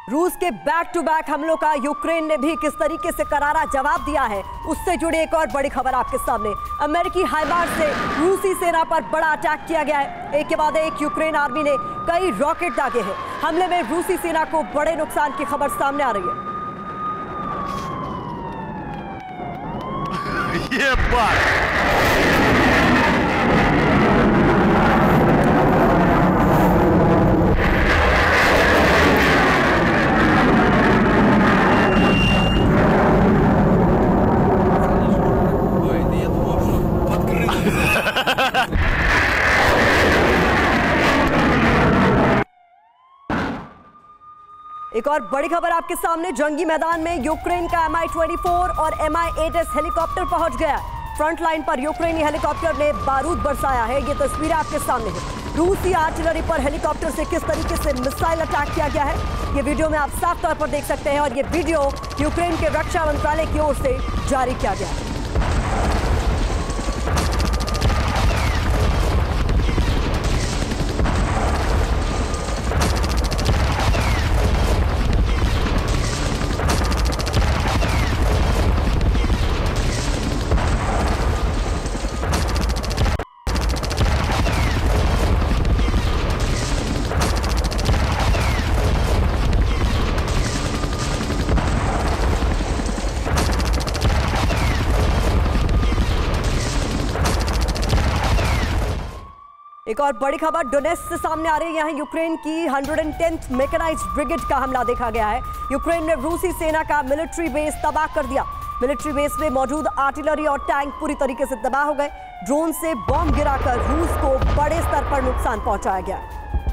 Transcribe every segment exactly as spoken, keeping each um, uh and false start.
रूस के back to back हमलों का यूक्रेन ने भी किस तरीके से करारा जवाब दिया है, उससे जुड़ी एक और बड़ी खबर आपके सामने। अमेरिकी हाइमार्स से रूसी सेना पर बड़ा अटैक किया गया है। एक के बाद एक यूक्रेन आर्मी ने कई रॉकेट दागे हैं। हमले में रूसी सेना को बड़े नुकसान की खबर सामने आ रही है। ये बात एक और बड़ी खबर आपके सामने। जंगी मैदान में यूक्रेन का एम आई ट्वेंटी फोर और M I eight S helicopter पहुंच गया। फ्रंट लाइन पर यूक्रेनी हेलीकॉप्टर ने बारूद बरसाया है। ये तस्वीरें आपके सामने है। रूसी आर्टिलरी पर हेलीकॉप्टर से किस तरीके से मिसाइल अटैक किया गया है, ये वीडियो में आप साफ तौर पर देख सकते हैं। और ये वीडियो यूक्रेन के रक्षा मंत्रालय की ओर से जारी किया गया है। एक और बड़ी खबर डोनेट्स्क से सामने आ रही है। यहाँ यूक्रेन की one hundred tenth mechanized brigade का हमला देखा गया है। यूक्रेन ने रूसी सेना का मिलिट्री बेस तबाह कर दिया। मिलिट्री बेस में मौजूद आर्टिलरी और टैंक पूरी तरीके से तबाह हो गए। ड्रोन से बॉम्ब गिराकर रूस को बड़े स्तर पर नुकसान पहुंचाया गया।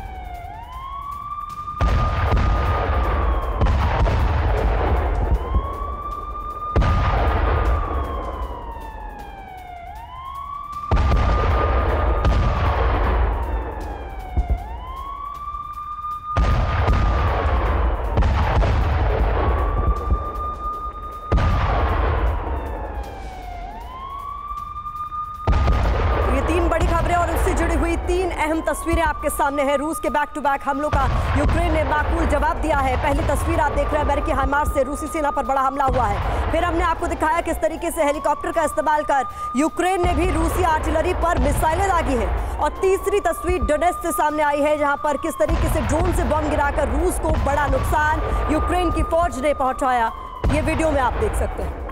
और उससे जुड़ी हुई तीन अहम तस्वीरें आपके सामने हैं। रूस के बैक टू बैक हमलों का यूक्रेन ने माकूल जवाब दिया है। पहली तस्वीर आप देख रहे हैं, अमेरिकी हाइमार्स से रूसी सेना पर बड़ा हमला हुआ है। फिर हमने आपको दिखाया किस तरीके से हेलीकॉप्टर का इस्तेमाल कर यूक्रेन ने भी रूसी आर्टिलरी पर मिसाइलें दागी है। और तीसरी तस्वीर डोनेट्स्क से सामने आई है, जहां पर किस तरीके से ड्रोन से बम गिराकर रूस को बड़ा नुकसान यूक्रेन की फौज ने पहुंचाया। ये वीडियो में आप देख सकते हैं।